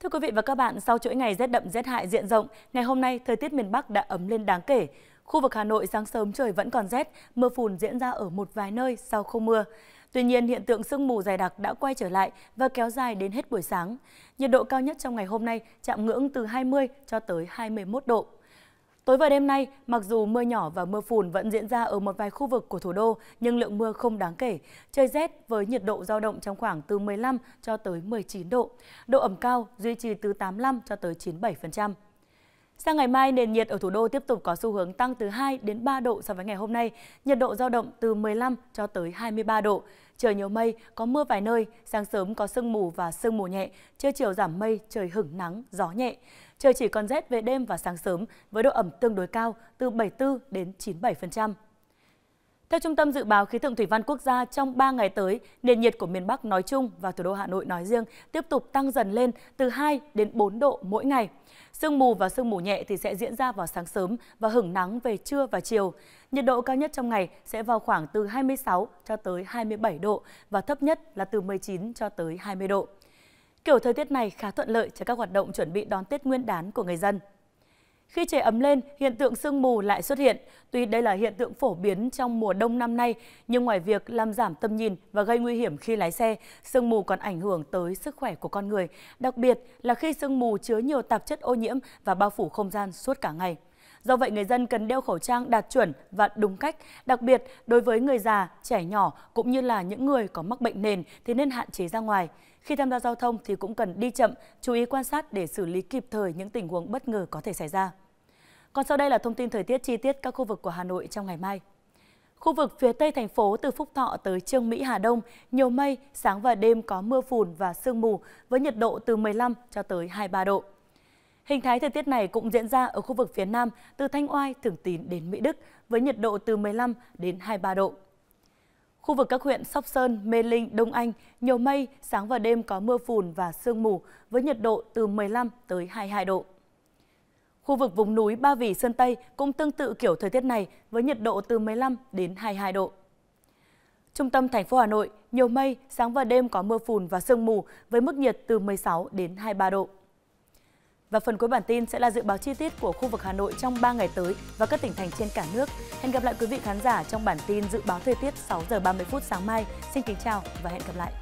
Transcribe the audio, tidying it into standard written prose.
Thưa quý vị và các bạn, sau chuỗi ngày rét đậm rét hại diện rộng, ngày hôm nay thời tiết miền Bắc đã ấm lên đáng kể. Khu vực Hà Nội sáng sớm trời vẫn còn rét, mưa phùn diễn ra ở một vài nơi sau không mưa. Tuy nhiên, hiện tượng sương mù dày đặc đã quay trở lại và kéo dài đến hết buổi sáng. Nhiệt độ cao nhất trong ngày hôm nay chạm ngưỡng từ 20 cho tới 21 độ. Tối và đêm nay, mặc dù mưa nhỏ và mưa phùn vẫn diễn ra ở một vài khu vực của thủ đô, nhưng lượng mưa không đáng kể. Trời rét với nhiệt độ dao động trong khoảng từ 15 cho tới 19 độ. Độ ẩm cao duy trì từ 85 cho tới 97%. Sang ngày mai, nền nhiệt ở thủ đô tiếp tục có xu hướng tăng từ 2 đến 3 độ so với ngày hôm nay. Nhiệt độ dao động từ 15 cho tới 23 độ. Trời nhiều mây, có mưa vài nơi, sáng sớm có sương mù và sương mù nhẹ, trưa chiều giảm mây, trời hửng nắng, gió nhẹ. Trời chỉ còn rét về đêm và sáng sớm với độ ẩm tương đối cao từ 74 đến 97%. Theo Trung tâm Dự báo Khí tượng Thủy văn Quốc gia, trong 3 ngày tới, nền nhiệt của miền Bắc nói chung và thủ đô Hà Nội nói riêng tiếp tục tăng dần lên từ 2 đến 4 độ mỗi ngày. Sương mù và sương mù nhẹ thì sẽ diễn ra vào sáng sớm và hửng nắng về trưa và chiều. Nhiệt độ cao nhất trong ngày sẽ vào khoảng từ 26 cho tới 27 độ và thấp nhất là từ 19 cho tới 20 độ. Kiểu thời tiết này khá thuận lợi cho các hoạt động chuẩn bị đón Tết Nguyên đán của người dân. Khi trời ấm lên, hiện tượng sương mù lại xuất hiện. Tuy đây là hiện tượng phổ biến trong mùa đông năm nay, nhưng ngoài việc làm giảm tầm nhìn và gây nguy hiểm khi lái xe, sương mù còn ảnh hưởng tới sức khỏe của con người, đặc biệt là khi sương mù chứa nhiều tạp chất ô nhiễm và bao phủ không gian suốt cả ngày. Do vậy, người dân cần đeo khẩu trang đạt chuẩn và đúng cách, đặc biệt đối với người già, trẻ nhỏ cũng như là những người có mắc bệnh nền thì nên hạn chế ra ngoài. Khi tham gia giao thông thì cũng cần đi chậm, chú ý quan sát để xử lý kịp thời những tình huống bất ngờ có thể xảy ra. Còn sau đây là thông tin thời tiết chi tiết các khu vực của Hà Nội trong ngày mai. Khu vực phía Tây thành phố từ Phúc Thọ tới Chương Mỹ Hà Đông, nhiều mây, sáng và đêm có mưa phùn và sương mù với nhiệt độ từ 15 cho tới 23 độ. Hình thái thời tiết này cũng diễn ra ở khu vực phía Nam từ Thanh Oai, Thường Tín đến Mỹ Đức với nhiệt độ từ 15 đến 23 độ. Khu vực các huyện Sóc Sơn, Mê Linh, Đông Anh, nhiều mây, sáng và đêm có mưa phùn và sương mù với nhiệt độ từ 15 tới 22 độ. Khu vực vùng núi Ba Vì, Sơn Tây cũng tương tự kiểu thời tiết này với nhiệt độ từ 15 đến 22 độ. Trung tâm thành phố Hà Nội, nhiều mây, sáng và đêm có mưa phùn và sương mù với mức nhiệt từ 16 đến 23 độ. Và phần cuối bản tin sẽ là dự báo chi tiết của khu vực Hà Nội trong 3 ngày tới và các tỉnh thành trên cả nước. Hẹn gặp lại quý vị khán giả trong bản tin dự báo thời tiết 6 giờ 30 phút sáng mai. Xin kính chào và hẹn gặp lại.